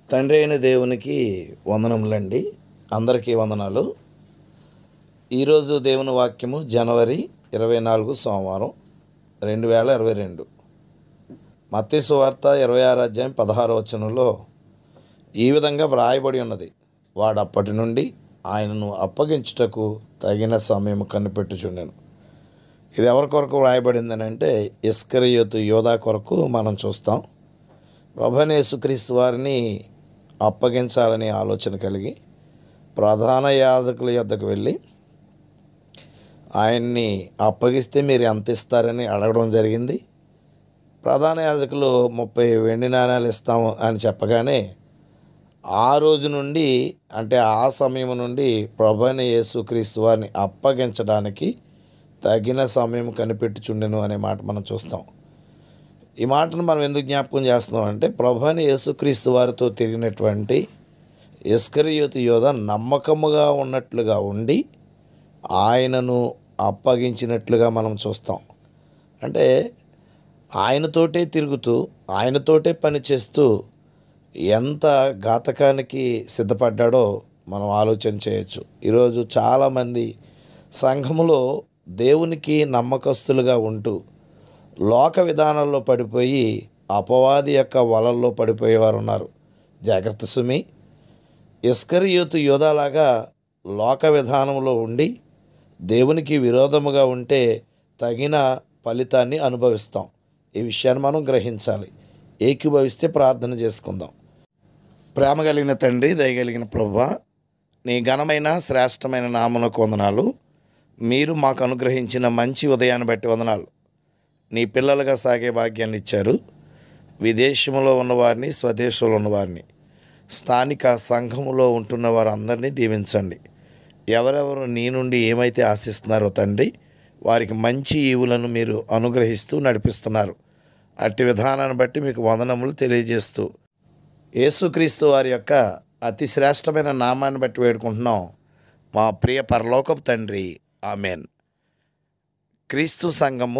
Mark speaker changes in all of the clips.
Speaker 1: తండ్రి అయిన దేవునికి వందనములండి. అందరికీ వందనాలు. ఈరోజు దేవుని వాక్యము జనవరి 24 సోమవారం 2022. మత్తయి సువార్త 26 అధ్యాయం 16 వచనంలో ఈ విధంగా వ్రాయబడి ఉన్నది. వాడు అప్పటి నుండి ఆయనను అప్పగించుటకు తగిన సమయం కనిపెట్టుచుండెను. ఇది ఎవరి కొరకు వ్రాయబడిందని అంటే ఇస్కరియోతు యోధా కొరకు మనం చూస్తాం. ప్రభువైన యేసుక్రీస్తు వారిని అప్పగించాలని ఆలోచన కలిగి ప్రధాన యాజకుల యొద్దకు వెళ్ళి ఆయన్ని అప్పగిస్తే మీరు ఎంత ఇస్తారని అడగడం జరిగింది. ప్రధాన యాజకులు 30 వెండి నాణ్యాలు ఇస్తాము అని చెప్పగానే ఆ రోజు నుండి అంటే ఆ సమయం నుండి ప్రభువైన యేసుక్రీస్తు వారిని అప్పగించడానికి తగిన సమయం కనిపెట్టుచుండెను అనే మాట మనం చూస్తాం. ఈ మాటను మనం ఎందుకు జ్ఞాపకం చేస్తున్నాం అంటే ప్రభువైన యేసుక్రీస్తు వారితో తిరిగినటువంటి ఇస్కరియోతు యోధా నమ్మకముగా ఉన్నట్లుగా ఉండి ఆయనను అప్పగించినట్లుగా మనం చూస్తాం. అంటే ఆయనతోటే తిరుగుతూ ఆయనతోటే పనిచేస్తూ ఎంత ఘాతకానికి సిద్ధపడ్డాడో మనం ఆలోచన చేయొచ్చు. ఈరోజు చాలామంది సంఘములో దేవునికి నమ్మకస్తులుగా ఉంటూ లోక విధానాల్లో పడిపోయి అపవాది యొక్క వలల్లో పడిపోయేవారు ఉన్నారు. జాగ్రత్త సుమి. ఇస్కరియోతు యోధాలాగా లోక విధానంలో ఉండి దేవునికి విరోధముగా ఉంటే తగిన ఫలితాన్ని అనుభవిస్తాం. ఈ విషయాన్ని మనం గ్రహించాలి. ఏకీభవిస్తే ప్రార్థన చేసుకుందాం. ప్రేమ కలిగిన తండ్రి, దయగలిగిన ప్రభువా, నీ ఘనమైన శ్రేష్టమైన నామమునకు వందనాలు. మీరు మాకు అనుగ్రహించిన మంచి ఉదయాన్ని బట్టి వందనాలు. నీ పిల్లలుగా సాగే భాగ్యాన్ని ఇచ్చారు. విదేశంలో ఉన్నవారిని, స్వదేశంలో ఉన్నవారిని, స్థానిక సంఘములో ఉంటున్న వారందరినీ దీవించండి. ఎవరెవరు నీ నుండి ఏమైతే ఆశిస్తున్నారో తండ్రి, వారికి మంచి ఈవులను మీరు అనుగ్రహిస్తూ నడిపిస్తున్నారు. అట్టి విధానాన్ని బట్టి మీకు వందనములు తెలియజేస్తూ యేసుక్రీస్తు వారి యొక్క అతి శ్రేష్టమైన నామాన్ని బట్టి వేడుకుంటున్నాం మా ప్రియ పరలోకపు తండ్రి. ఆమెన్. క్రీస్తు సంఘము,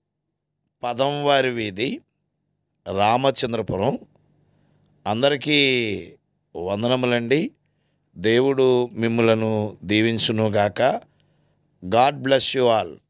Speaker 1: పదంవారి వీధి, రామచంద్రపురం. అందరికీ వందనములండి. దేవుడు మిమ్ములను దీవించునుగాక. God bless you all.